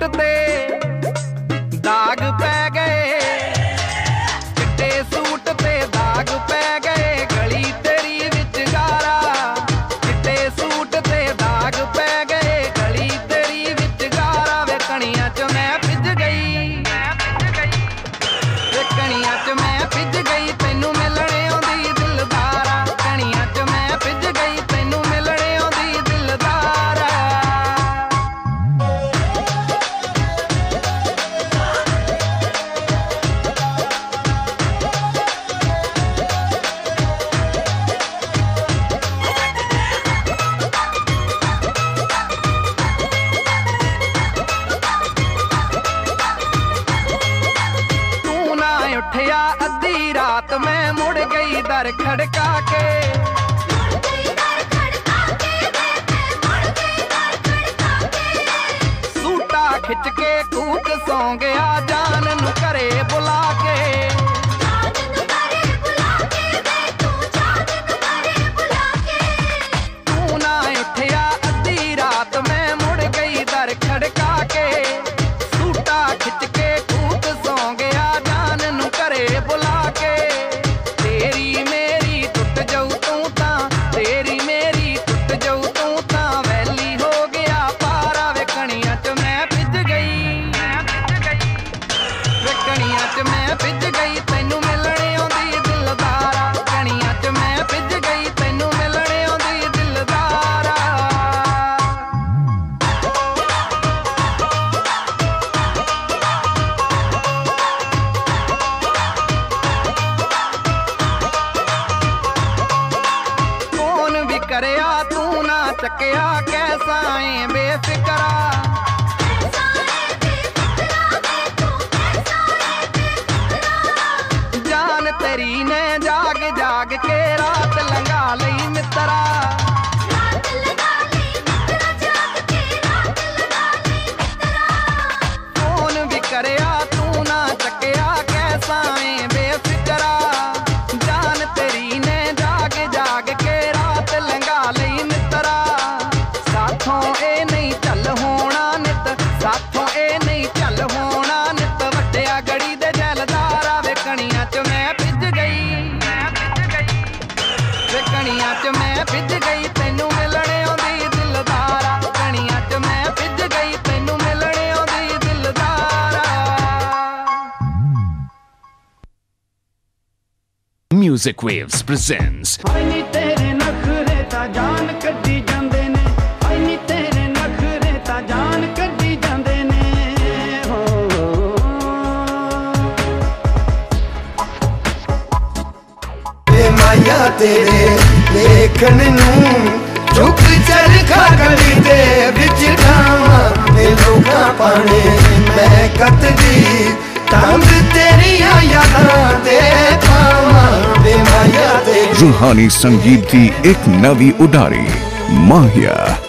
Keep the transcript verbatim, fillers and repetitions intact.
ते दाग पै गए, चिट्टे सूट ते दाग पै गए, गली तेरी विच गारा। चिट्टे सूट ते दाग पै गए, गली तेरी विच गारा। वे कणियां च मैं भिज गई, वे कणियां च मैं भिज गई, तैनू मिलने आउंदी दिलदारा। कणियां च मैं भिज गई, तैनू मिलने आउंदी दिलदारा। उठिया अद्धी रात मैं मुड़ गई दर खड़का के, सूटा खिच के कूक सौ गया जान नू घरे बुला के। तू ना उठिया अद्धी रात मैं मुड़ गई दर खड़का के, सूटा खिच के कूक सौ गया घरे बुला के। तेरी मेरी टुट जाऊ तू ता, तेरी मेरी टुट जाऊ तू ता, वैली हो गया पारा। वे कणियां च मैं भिज गई, वे कणियां च मैं भिज गई, तैनू मिलने आउंदी दिलदारा। कणियां च मैं भिज गई, तैनू मिलने आउंदी दिलदारा। करया तू ना चकया कैसा है बेफिक्रा, जान तेरी ने जाग जाग के रात लंघा लई मित्रा। फोन भी करया तू ना चकया कैसा है बेफिक्रा, जान तेरी ने जाग जाग के लंघा लई मित्रा। साथों ए नहीं चल होना नित, साथों ए नहीं चल होना नित, वड्डिया गड़ी दे जैलदारा। वे कणियां च मैं भिज गई, वे कणियां च मैं भिज गई, तैनू मिलने आउंदी दिलदारा। कणियां च मैं भिज गई, तैनू मिलने आउंदी दिलदारा। Music Waves presents जान कड्डी जांदे ने, आई नी तेरे नखरे ता जान कड्डी जांदे ने। हो ए माया तेरे देखन नू झुक चरखा गली दे विच ठावां, ए लोकां पाने मैं कतदी तंग तेरियां यादां दे पावां। ए माया तेरे रूहानी संगीत की एक नवी उडारी माहिया।